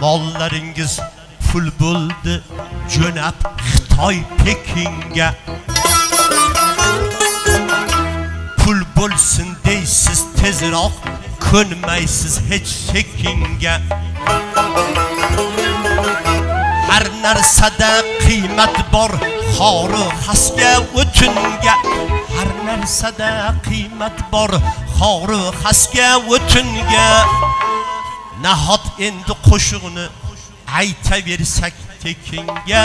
mollaringiz pul bo'ldi jo'nab Xitoy Pekinga. Pul bo'lsin deysiz tezroq ko'nmaysiz hech sekinga. Har narsada qiymat bor xori xasga o'tinga. Har narsada qiymat bor xori xasga o'tinga. Nahot endi qo'shiqni aytaversak tekinga.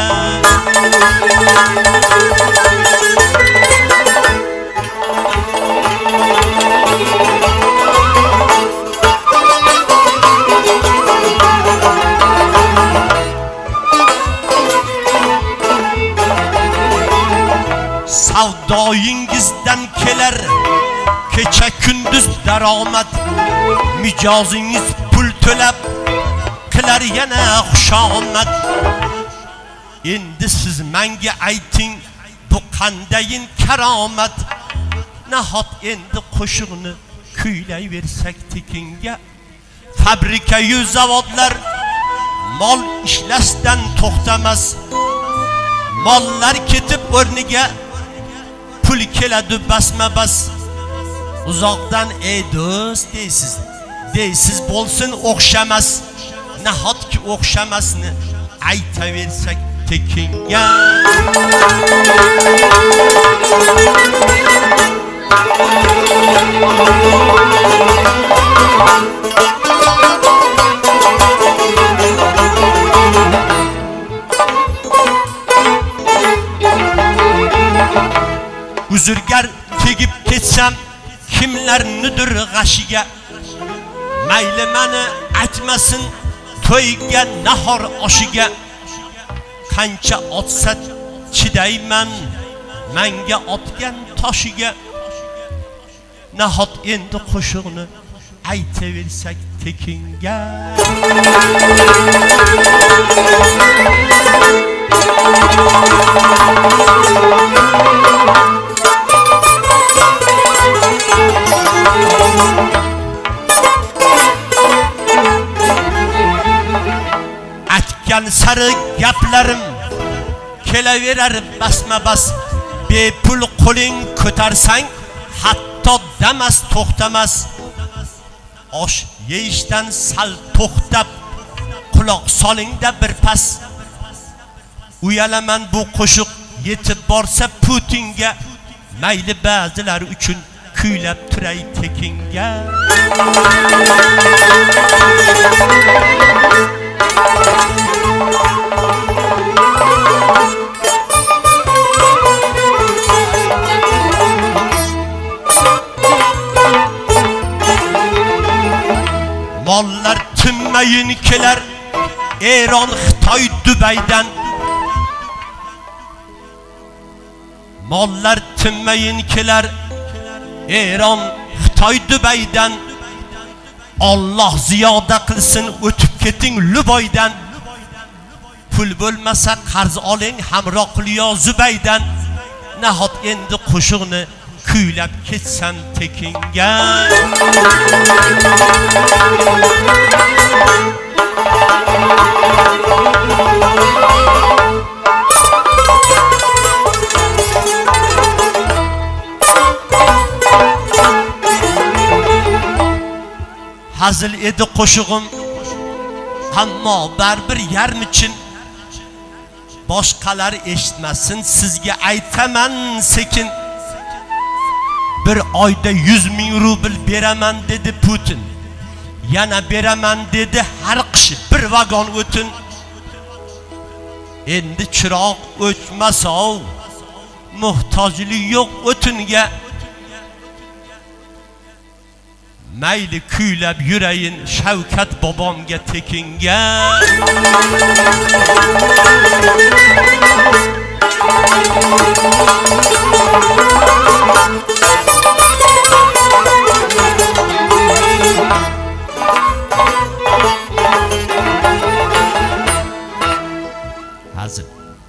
Savdoyingizdan kelar kecha kunduz daromad. Mijozingiz pul to'lab qilar yana xushomad. Endi siz menga ayting bu qandayin karomat. Nahot endi qo'shiqni kuylayversak tekinga. Fabrika yu zavodlar mol ishlashdan to'xtamas. Mollar ketib o'rniga pul keladi basma bas. Uzoqdan ey do'st deysiz bo'lsin o'xshamas. Nahotki o'xshamasni aytaversak tekinga. Uzurgar tegib ketsam kimlarnidir g'ashiga. Mayli meni aytmasin to'yga nahor oshiga. Qancha otsa chidayman menga otgan toshiga. Nahot endi qo'shiqni aytaversak tekinga. Atgan sari gaplarim kelaverar basma bas. Bepul qo'ling ko'tarsang hatto damas to'xtamas. Osh yeyishdan sal to'xtab quloq solingda bir pas. Uyalaman bu qo'shiq yetib borsa Putinga. Mayli ba'zilar uchun kuylab turay tekinga. Mollar tinmayin kelar Eron, Xitoy, Dubaydan. Mollar tinmayin kelar Eron, Xitoy, Dubaydan. Allah ziyoda qilsin o'tib keting Luboydan. Pul bo'lmasa qarz oling Hamroqliyo Zubaydan. Nahot endi qo'shiqni kuylab ketsam tekinga. Hazil edi qo'shig'im, ammo baribir yarmichin. Boshqalar eshitmasin, sizga aytaman sekin. Bir oyda 100 ming rubl beraman dedi Putin. Yana beraman dedi har qish bir vagon o'tin. Endi chiroq o'chmasov, muhtojlik yo'q o'tinga. Mayli kuylab yurayin Shavkat bobomga tekinga.